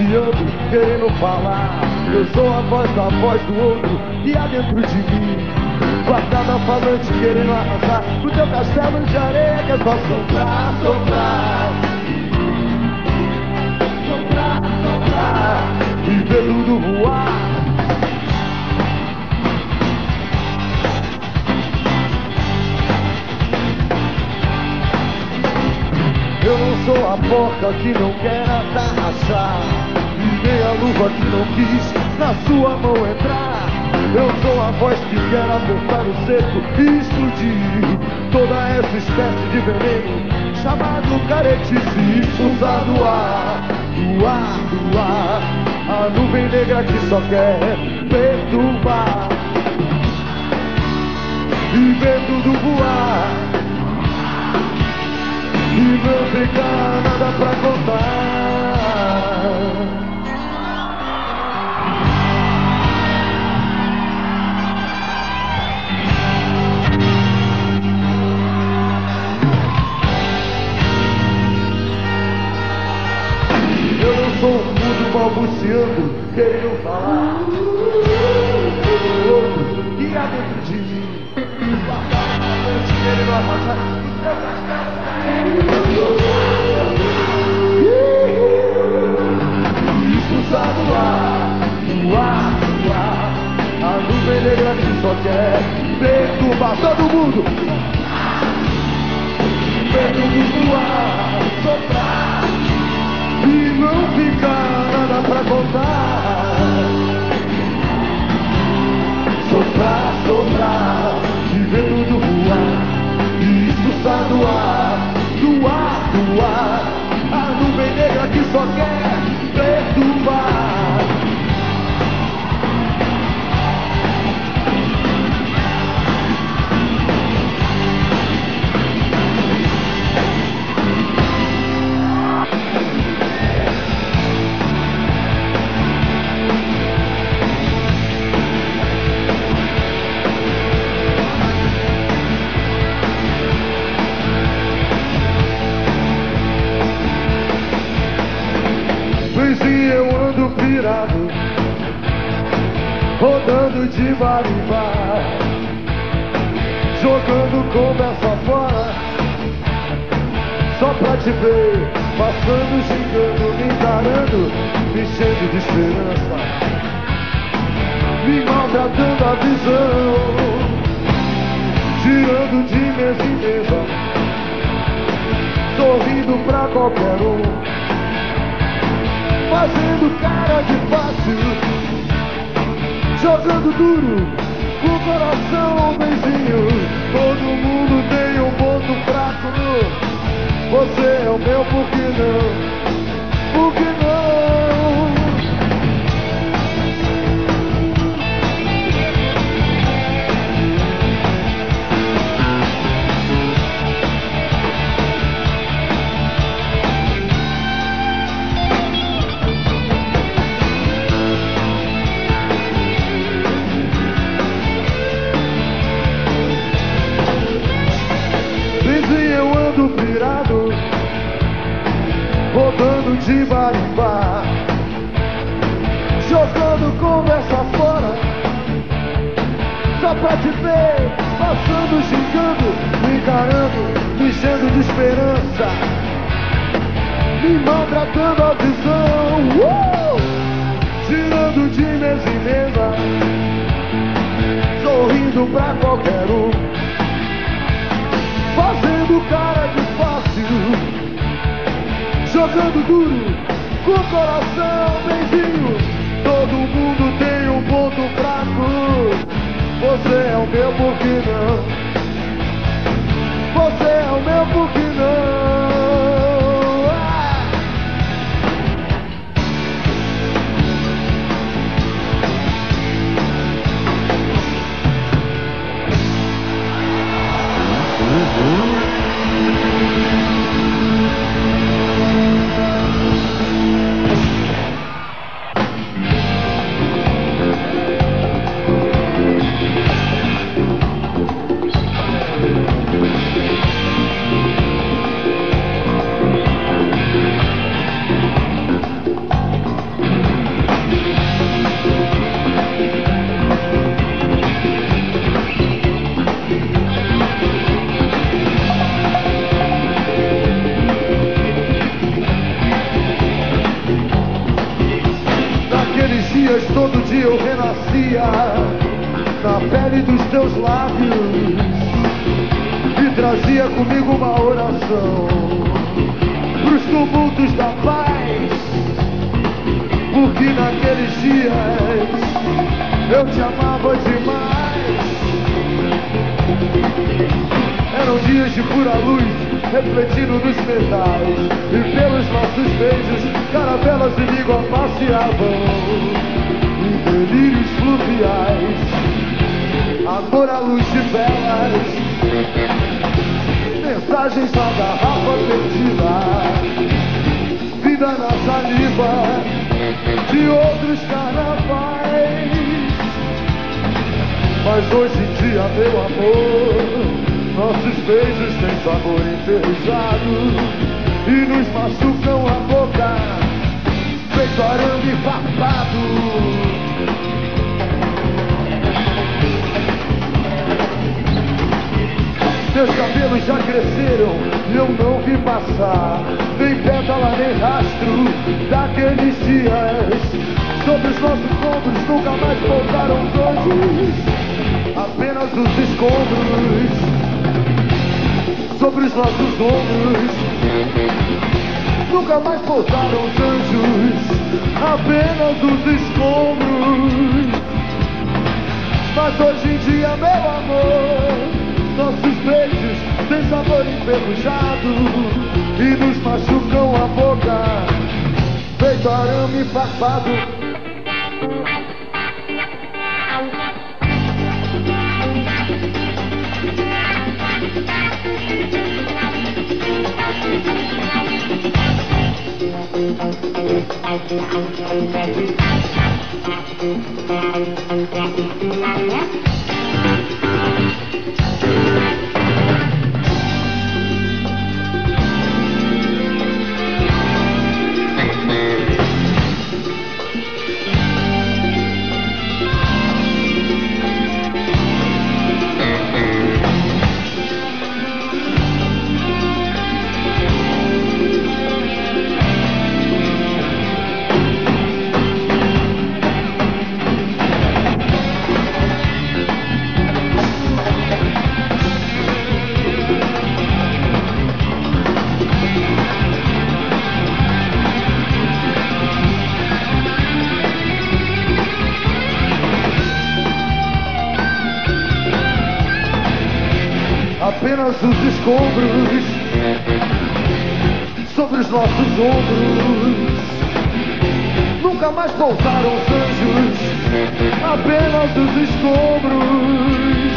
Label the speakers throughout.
Speaker 1: balbuciando, querendo falar. Eu sou a voz da voz do outro que há dentro de mim. Guardada falante, querendo arrasar o teu castelo de areia, que é só soprar, soprar, soprar, soprar e ver tudo voar. Eu não sou a porca que não quer atarrachar, e nem a luva que não quis na sua mão entrar. Eu sou a voz que quer apertar o seco e explodir toda essa espécie de veneno chamado caretice. Expulsar do ar, do ar, do ar, a nuvem negra que só quer perturbar e ver tudo voar. E não ficar nada pra contar. Eu não sou um mundo balbuciando, querendo falar. Outro que há dentro de mim, querendo arrasar o teu castelo. Expulsar do ar, a nuvem negra que só quer perturbar todo mundo. Ver tudo voar, soprar e não ficar nada pra contar. Soprar, soprar e ver tudo voar e expulsar do ar, do ar, do ar, a nuvem negra que só quer perturbar. Eu ando pirado, rodando de bar em bar, jogando conversa fora, só pra te ver, passando, xingando, me encarando, me enchendo de esperança, me maltratando a visão, tirando de mesa em mesa, sorrindo pra qualquer um, fazendo cara de fácil, jogando duro, com o coração benzinho. Todo mundo tem um ponto fraco, você é o meu, por que não? Por que não? Pirado, rodando de bar em bar, jogando conversa fora, só pra te ver, passando, xingando, me encarando, me enchendo de esperança, me maltratando a visão, tirando de mesa em mesa, sorrindo pra qualquer um, fazendo cara de fácil, jogando duro, com o coração benzinho. Todo mundo tem um ponto fraco, você é o meu, por que não? Você é o meu, por que não? dias, todo dia eu renascia na pele dos teus lábios e trazia comigo uma oração pros tumultos da paz, porque naqueles dias eu te amava demais. Eram dias de pura luz, refletindo nos metais, e pelos nossos beijos, caravelas e língua passeavam em delírios fluviais. Amor à luz de velas, mensagens na garrafa perdida, vida na saliva de outros carnavais. Mas hoje em dia, meu amor, nossos beijos têm sabor enferrujado e nos machucam a boca, feito arame farpado. Meus cabelos já cresceram e eu não vi passar nem pétala nem rastro daqueles dias. Sobre os nossos ombros nunca mais pousaram os anjos, apenas os escombros. Sobre os nossos ombros nunca mais pousaram os anjos, apenas os escombros. Mas hoje em dia, meu amor, nossos beijos têm sabor enferrujado e nos machucam a boca, feito arame farpado. Apenas os escombros sobre os nossos ombros nunca mais pousaram os anjos, apenas os escombros.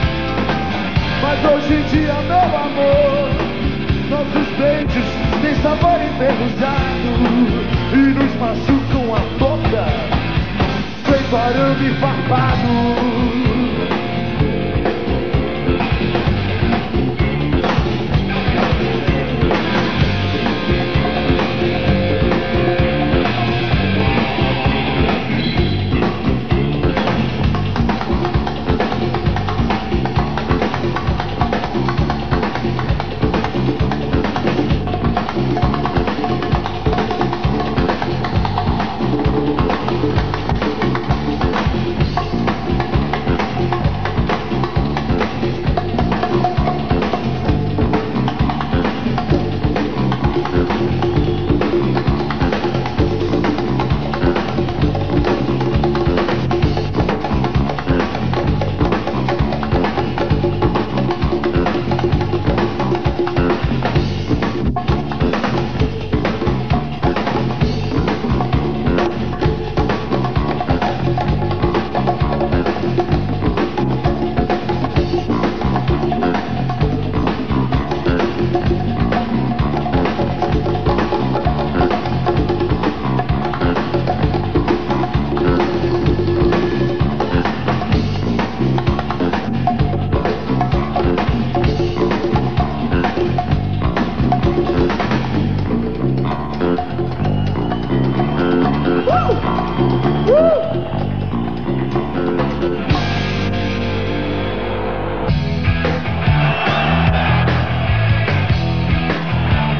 Speaker 1: Mas hoje em dia, meu amor, nossos beijos têm sabor enferrujado e nos machucam a boca, feito arame farpado.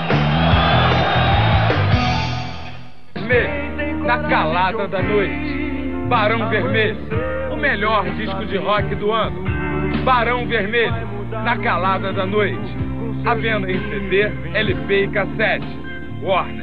Speaker 2: Na calada da noite. Barão Vermelho, o melhor disco de rock do ano. Barão Vermelho, na calada da noite. À venda em CD, LP e cassete. Warner.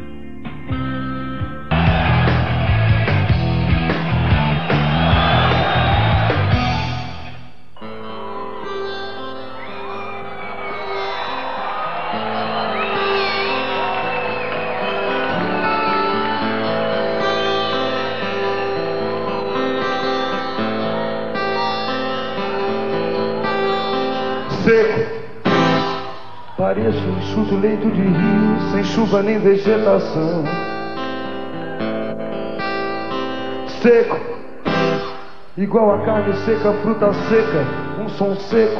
Speaker 1: Seco, pareço um enxuto leito de rio, sem chuva nem vegetação. Seco, igual a carne seca, fruta seca, um som seco.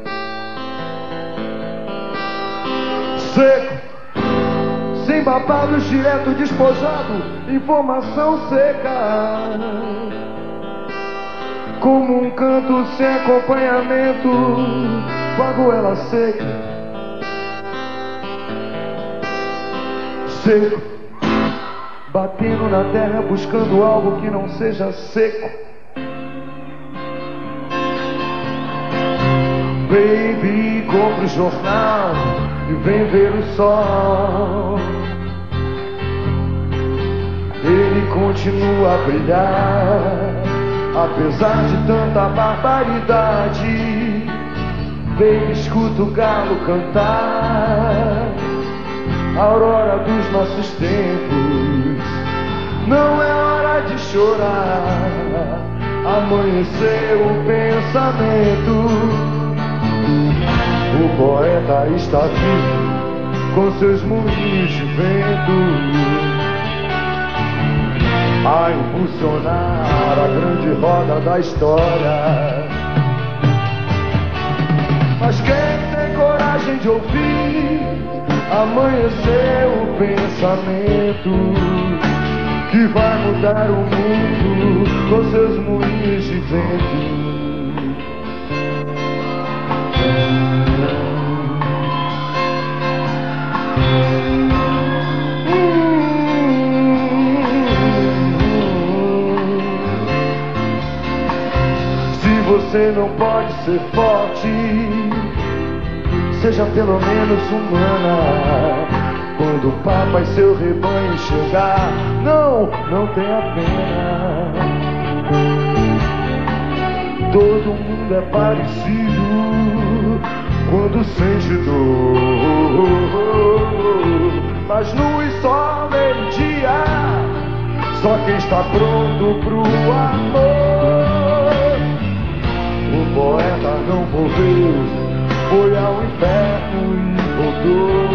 Speaker 1: Seco, sem babados, direto despojado, informação seca. Como um canto sem acompanhamento, com a goela seca. Seco, batendo na terra, buscando algo que não seja seco. Baby, compra o jornal e vem ver o sol. Ele continua a brilhar, apesar de tanta barbaridade. Baby, escuta o galo cantar, a aurora dos nossos tempos. Não é hora de chorar, amanheceu o pensamento. O poeta está vivo, com seus moinhos de vento, a impulsionar a grande roda da história. Mas quem tem coragem de ouvir, amanhecer o pensamento, que vai mudar o mundo com seus moinhos de vento. Você não pode ser forte, seja pelo menos humana. Quando o Papa e seu rebanho chegar, não tenha pena. Todo mundo é parecido quando sente dor, mas lua e sol, meio-dia, só quem está pronto pro amor. O poeta não morreu, foi ao inferno e voltou.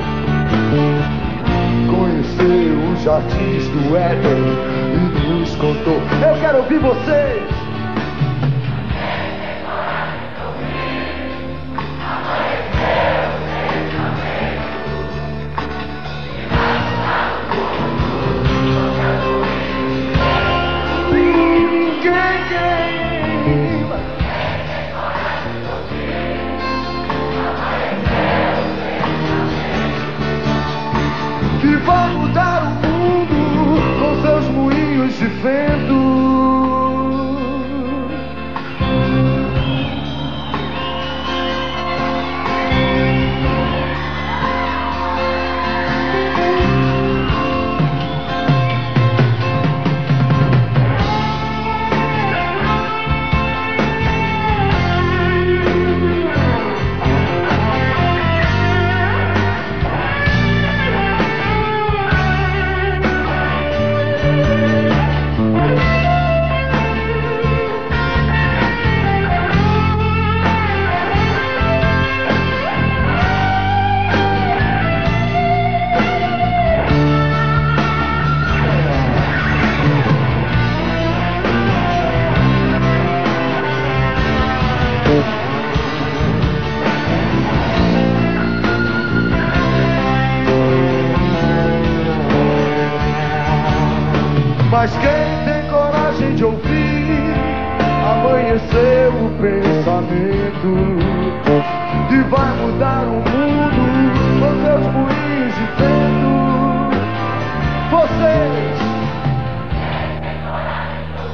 Speaker 1: Conheceu os jardins do Éden e nos contou. Eu quero ouvir vocês. Que vai mudar o mundo com seus moinhos de vento. Mas quem tem coragem de ouvir, amanheceu o pensamento, que vai mudar o mundo com seus moinhos de vento. Vocês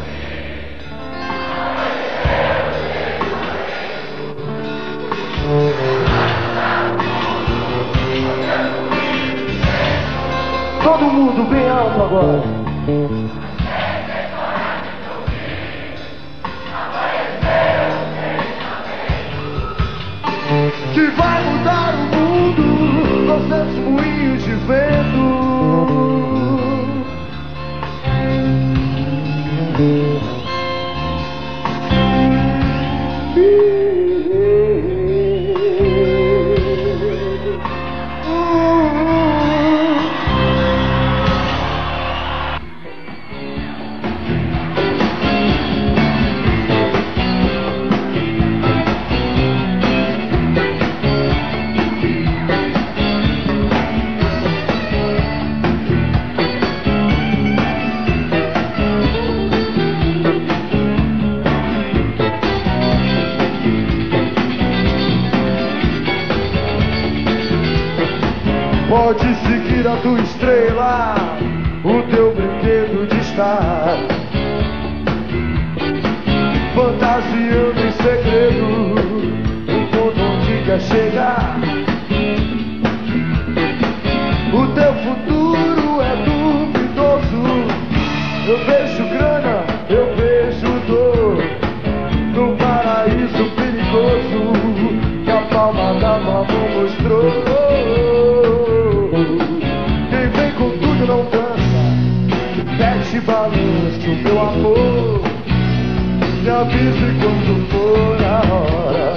Speaker 1: Tudo bem alto agora. Que vai mudar o mundo com seus moinhos de vento. Pode seguir a tua estrela, o teu brinquedo de estar fantasiando em segredo, enquanto onde quer chegar. O teu futuro é duvidoso. Eu vejo grana, eu vejo dor, num paraíso perigoso que a palma da mão mostrou. Não dança, mete balanço, meu amor. Me avise quando for a hora.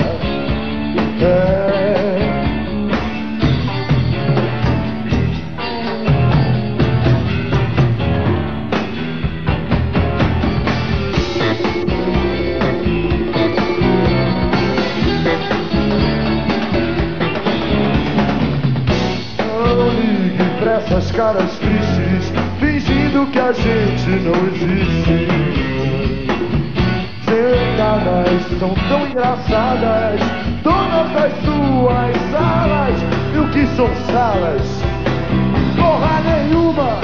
Speaker 1: Não ligue pra essas caras tristes, fingindo que a gente não existe. Sentadas são tão engraçadas, donas das suas salas. E o que são salas? Porra nenhuma.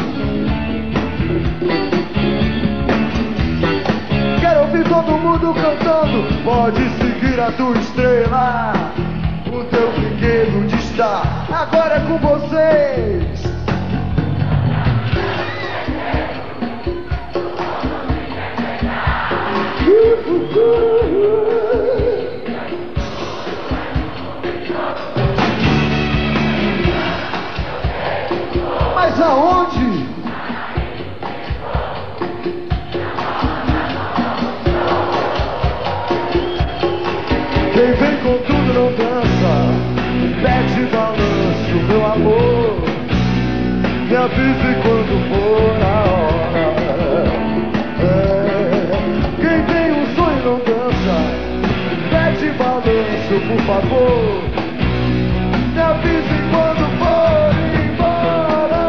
Speaker 1: Quero ouvir todo mundo cantando. Pode seguir a tua estrela, o teu brinquedo de estar. Agora é com vocês. Mas aonde? Quem vem com tudo não dança, mete balanço, meu amor. Me avise quando for a hora. Quem tem um sonho não dança, mete balanço, por favor. Me avise quando for embora.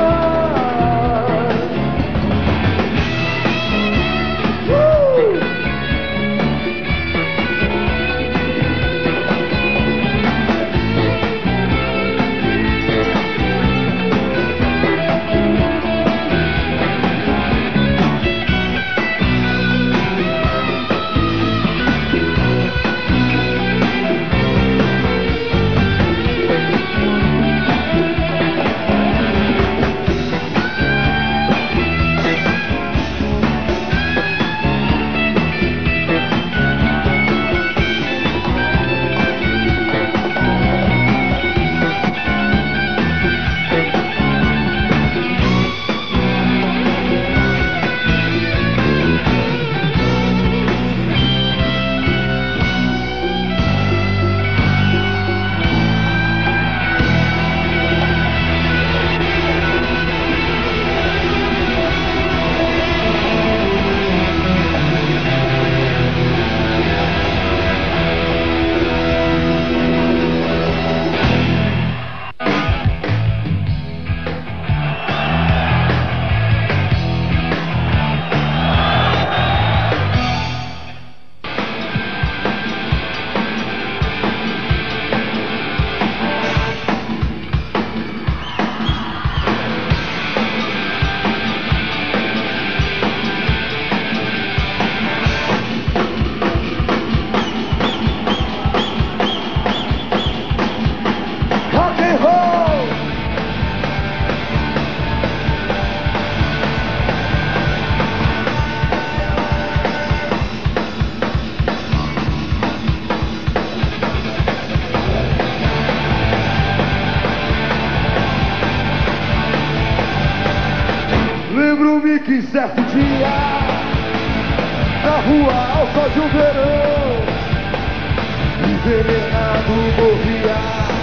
Speaker 1: rua ao sol de um verão, envenenado morria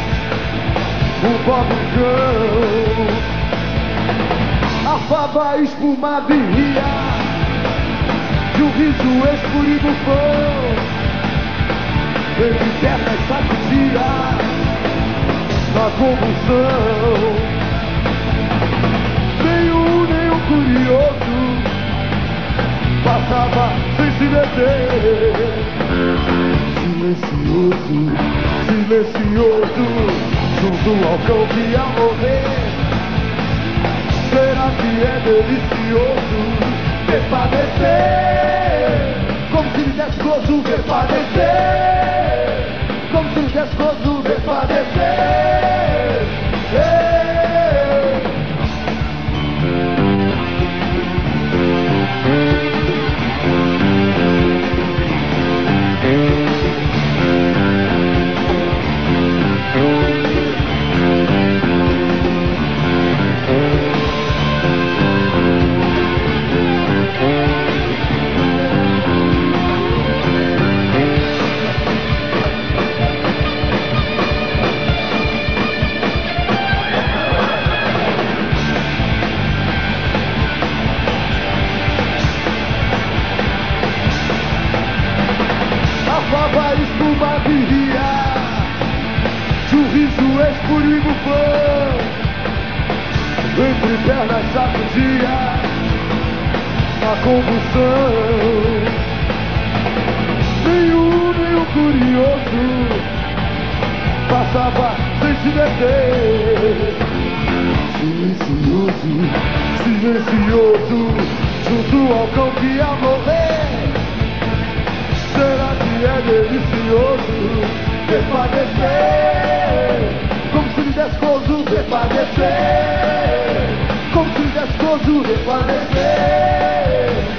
Speaker 1: o pobre cão. A fava espumava e ria de um riso escuro e bufão, entre pernas sacudia na convulsão. Nenhum curioso passava sem se deter, silencioso, silencioso, junto ao cão que ia morrer. Será que é delicioso ver padecer, como se lhe desse gozo ver padecer, como se lhe desse gozo ver padecer. Escuro e bufão, entre pernas sacudia a convulsão. Nenhum curioso passava sem se deter, silencioso, silencioso, junto ao cão que ia morrer. Será que é delicioso ver padecer, como se lhe desse gozo ver padecer, como se lhe desse gozo ver padecer.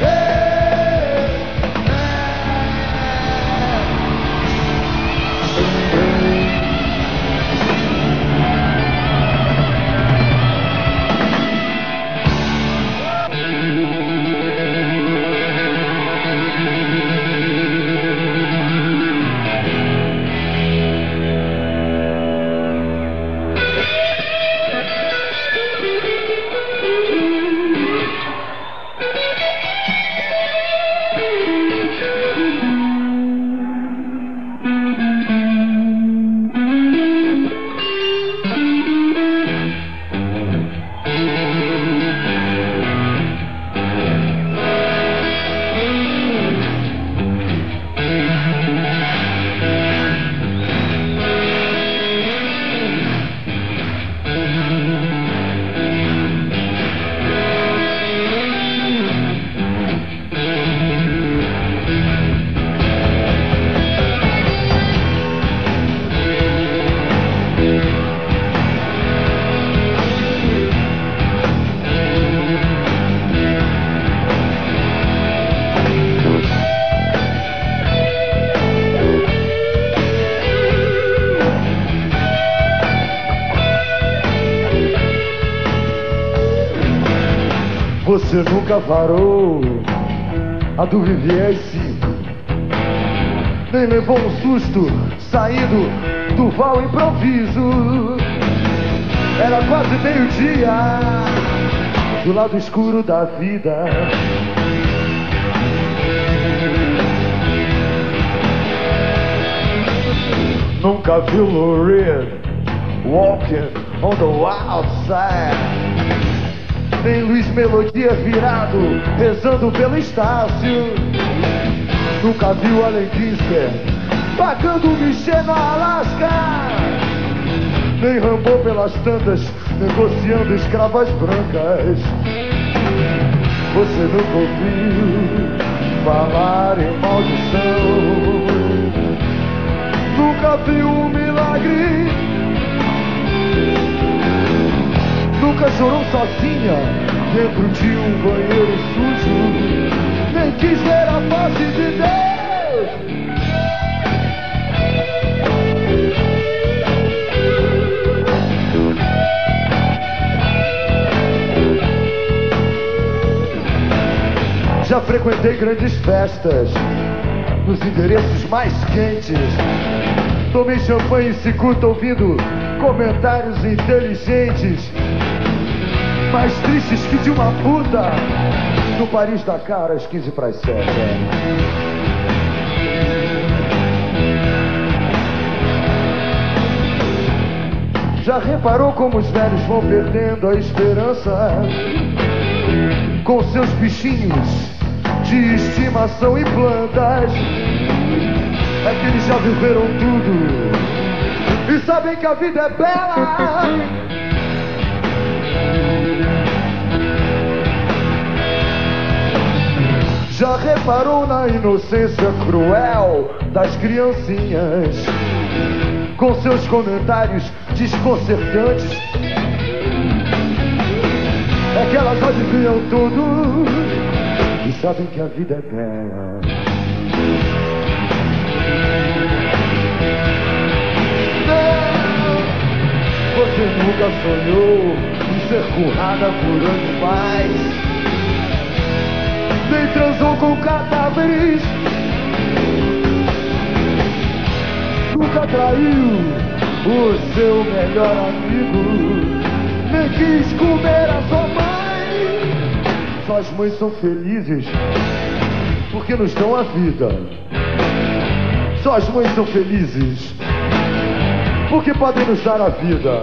Speaker 1: Você nunca parou a do Viviesse, nem levou um susto saindo do val improviso. Era quase meio-dia, do lado escuro da vida. Nunca viu Lorraine walking on the wild side, nem Luiz Melodia virado, rezando pelo Estácio. Nunca viu Allen Ginsberg pagando Michê no Alasca, nem Rambo pelas tantas negociando escravas brancas. Você nunca ouviu falar em maldição, nunca viu um milagre, nunca chorou sozinha dentro de um banheiro sujo, nem quis ver a face de Deus. Já frequentei grandes festas nos endereços mais quentes. Tomei champanhe e cicuta ouvindo comentários inteligentes, mais tristes que de uma puta, no Paris Dakar às 15:07. Já reparou como os velhos vão perdendo a esperança com seus bichinhos de estimação e plantas? É que eles já viveram tudo e sabem que a vida é bela. Já reparou na inocência cruel das criancinhas com seus comentários desconcertantes? É que elas adivinham tudo e sabem que a vida é bela. Você nunca sonhou em ser currada por animais, nem transou com cadáveres, nunca traiu o seu melhor amigo, nem quis comer a sua mãe. Suas mães são felizes porque nos dão a vida. Suas mães são felizes porque podem nos dar a vida.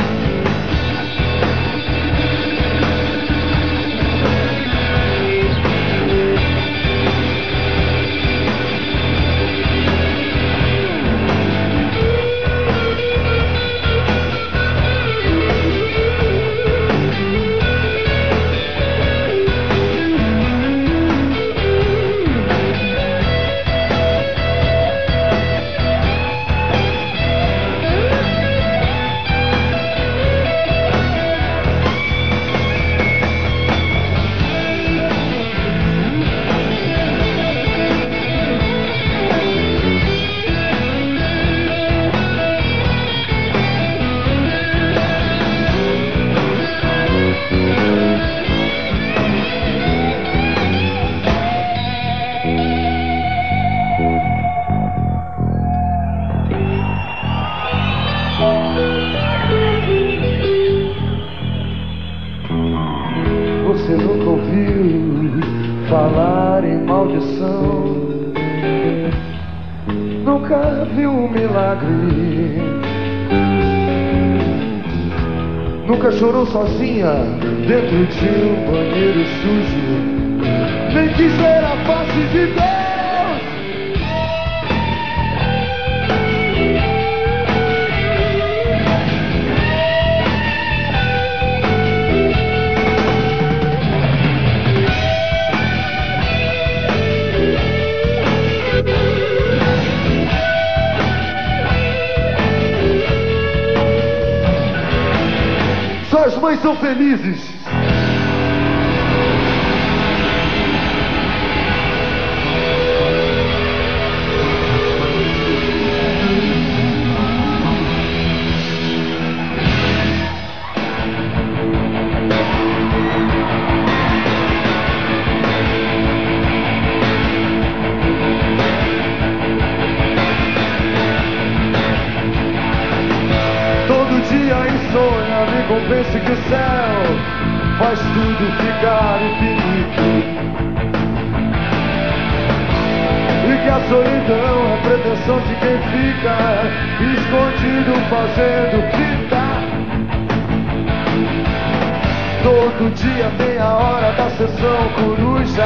Speaker 1: Você nunca ouviu falar em maldição, nunca viu um milagre, nunca chorou sozinha dentro de um banheiro sujo, nem quis ver a face de Deus. Suas mães são felizes. Insônia me convence que o céu faz tudo ficar infinito e que a solidão é a pretensão de quem fica escondido fazendo fita. Todo dia tem a hora da sessão coruja,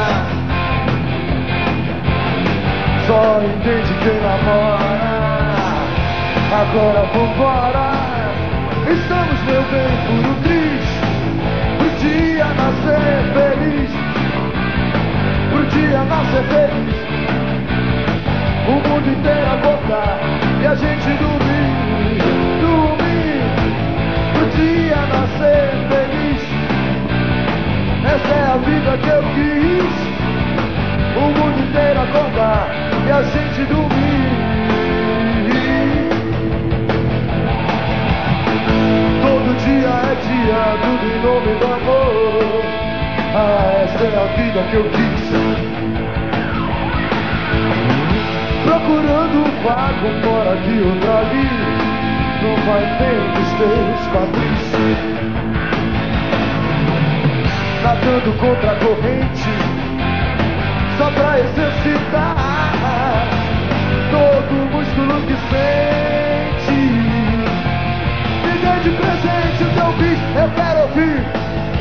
Speaker 1: só entende quem namora. Agora vambora. Estamos, meu bem, por um triz, pro dia nascer feliz, pro dia nascer feliz, o mundo inteiro acordar e a gente dormir, dormir, pro dia nascer feliz. Essa é a vida que eu quis, o mundo inteiro acordar e a gente dormir. Dia é dia, tudo em nome do amor. Ah, essa é a vida que eu quis. aqui, outra ali, não vai bem dos teus quadris. Nadando contra a corrente, só pra exercitar todo o músculo que sente. Me dê de presente o teu bis, eu quero ouvir.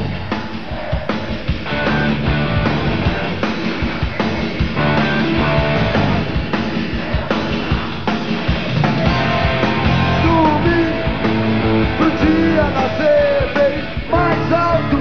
Speaker 1: Nascer bem mais alto.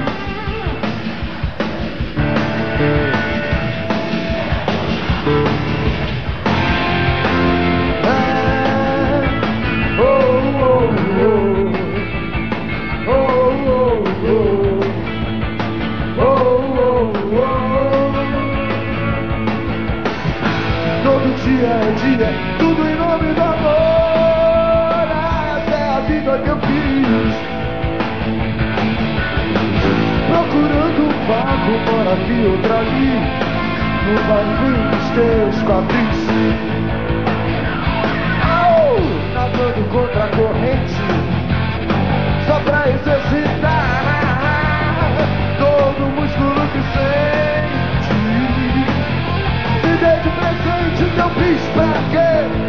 Speaker 1: Todo dia é dia, tudo em nome do amor. Essa é a vida que eu fiz. Procurando um vago, mora aqui, outra ali, no vazio dos teus quadris. Nadando contra a corrente, só pra exercitar todo o músculo que sente. Me dê de presente o teu bis, pra quê?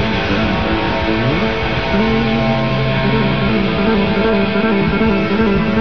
Speaker 3: Thank you.